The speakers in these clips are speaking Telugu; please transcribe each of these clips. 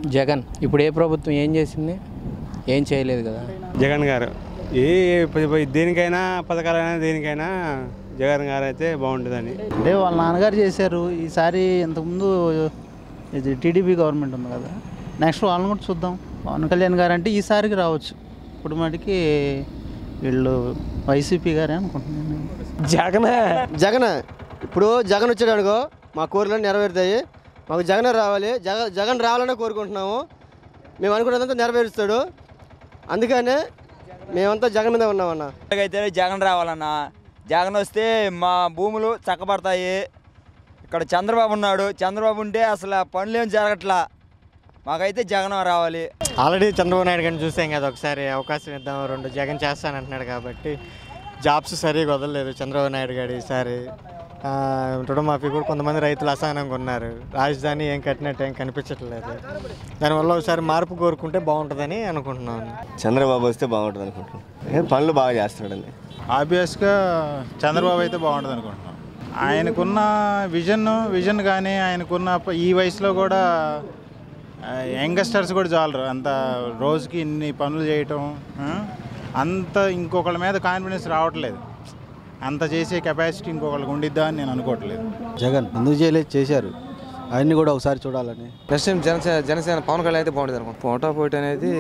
జగన్ ఇప్పుడు ఏ ప్రభుత్వం ఏం చేసింది? ఏం చేయలేదు కదా. జగన్ గారు దేనికైనా పథకాలైనా దేనికైనా జగన్ గారు అయితే బాగుంటుందని. అంటే వాళ్ళ నాన్నగారు చేశారు. ఈసారి ఇంతకుముందు ఇది టీడీపీ గవర్నమెంట్ ఉంది కదా, నెక్స్ట్ వాళ్ళని కూడా చూద్దాం. పవన్ కళ్యాణ్ గారు అంటే ఈసారికి రావచ్చు. ఇప్పుడు మటుకి వీళ్ళు వైసీపీ గారే అనుకుంటున్నాను. జగన్ ఇప్పుడు జగన్ వచ్చాడు అనుకో మా కోరికలు నెరవేరుతాయి. మాకు జగన్ రావాలి, జగన్ రావాలనే కోరుకుంటున్నాము. మేము అనుకున్నదంతా నెరవేరుస్తాడు. అందుకనే మేమంతా జగన్ మీద ఉన్నామన్నా. అయితే జగన్ రావాలన్నా, జగన్ వస్తే మా భూములు చక్కబడతాయి. ఇక్కడ చంద్రబాబు ఉన్నాడు, చంద్రబాబు ఉంటే అసలు పనులు ఏం జరగట్లా. మాకైతే జగన్ రావాలి. ఆల్రెడీ చంద్రబాబు నాయుడు గారిని చూసాం కదా, ఒకసారి అవకాశం ఇద్దాం, 2 జగన్ చేస్తానంటున్నాడు కాబట్టి జాబ్స్ సరిగా వదలలేదు చంద్రబాబు నాయుడు గారు. ఈసారి రుణమాఫీ కూడా కొంతమంది రైతులు అసహనంగా ఉన్నారు. రాజధాని ఏం కట్టినట్టు ఏం కనిపించట్లేదు. దానివల్ల ఒకసారి మార్పు కోరుకుంటే బాగుంటుందని అనుకుంటున్నాను. చంద్రబాబు వస్తే బాగుంటుంది అనుకుంటున్నాను. పనులు బాగా చేస్తున్నాడండి. ఆబ్వియస్గా చంద్రబాబు అయితే బాగుంటుంది అనుకుంటున్నాను. ఆయనకున్న విజన్ కానీ ఆయనకున్న ఈ వయసులో కూడా యంగస్టర్స్ కూడా చాలరు. అంత రోజుకి ఇన్ని పనులు చేయటం, అంత ఇంకొకళ్ళ మీద కాన్ఫిడెన్స్ రావట్లేదు. అంత చేసే కెపాసిటీ ఇంకొకళ్ళకి ఉండిద్దా అని నేను అనుకోవట్లేదు. జగన్ ఎందుకు చేయలేదు, చేశారు. అవన్నీ కూడా ఒకసారి చూడాలని. నెక్స్ట్ టైం జనసేన పవన్ కళ్యాణ్ అయితే బాగుంటుంది అనుకుంటున్నాను. పోటాపోటీ అనేది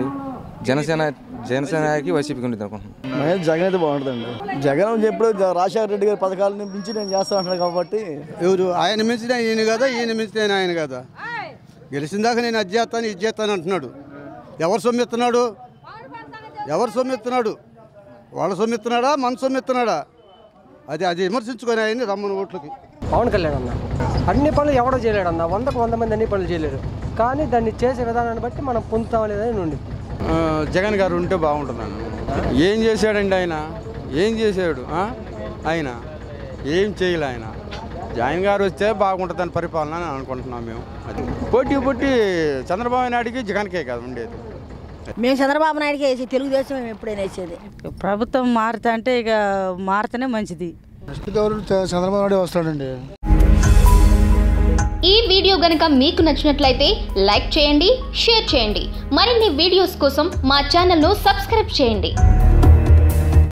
జనసేనకి వైసీపీకి ఉంటుంది అనుకుంటున్నాను. జగన్ అయితే బాగుంటుందండి. జగన్ ఎప్పుడు రాజశేఖర రెడ్డి గారి పథకాలను మించి నేను చేస్తా అంటున్నాను కాబట్టి ఎవరు ఆయన మించిన ఈయన కదా, ఈయన మించిన ఆయన కదా. గెలిచిన దాకా నేను అది చేస్తాను ఇది చేస్తాను అంటున్నాడు. ఎవరు సొమ్మిస్తున్నాడు? వాళ్ళ సొమ్మిస్తున్నాడా, మన సొమ్మిస్తున్నాడా? అది విమర్శించుకొని ఆయన్ని రమ్మని ఓట్లకి. పవన్ కళ్యాణ్ అన్న అన్ని పనులు ఎవడో చేయలేడు అన్న. 100కు 100 మంది అన్ని పనులు చేయలేరు. కానీ దాన్ని చేసే విధానాన్ని బట్టి మనం పొందుతాం లేదని ఉండి. జగన్ గారు ఉంటే బాగుంటున్నాను. ఏం చేశాడండి ఆయన? ఏం చేశాడు ఆయన? ఏం చేయలే ఆయన. జగన్ గారు వస్తే బాగుంటుందని పరిపాలన అని అనుకుంటున్నాం మేము. అది పోటీ చంద్రబాబు నాయుడికి జగన్కే కదా ఉండేది. మేము చంద్రబాబు నాయుడికి వేసి తెలుగుదేశం మేము ఎప్పుడైనా వేసేది. ప్రభుత్వం మారుతా అంటే ఇక మారుతనే మంచిది. చంద్రబాబు నాయుడు వస్తాడండి. ఈ వీడియో గనుక మీకు నచ్చినట్లయితే లైక్ చేయండి, షేర్ చేయండి. మరిన్ని వీడియోస్ కోసం మా ఛానల్ను సబ్స్క్రైబ్ చేయండి.